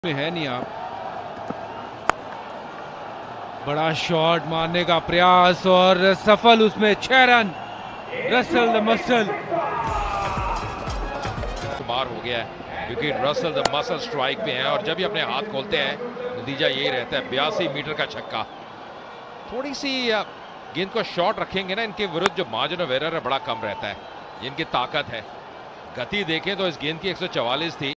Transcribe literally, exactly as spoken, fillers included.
में है नहीं आप। बड़ा शॉट मारने का प्रयास और सफल, उसमें छह रन। रसल द मसल बार हो गया है क्योंकि रसल द मसल स्ट्राइक पे हैं और जब भी अपने हाथ खोलते हैं नतीजा यही रहता है, बयासी मीटर का छक्का। थोड़ी सी गेंद को शॉट रखेंगे ना, इनके विरुद्ध जो मार्जिन ऑफ एरर है बड़ा कम रहता है। इनकी ताकत है, गति देखें तो इस गेंद की एक सौ चवालीस थी।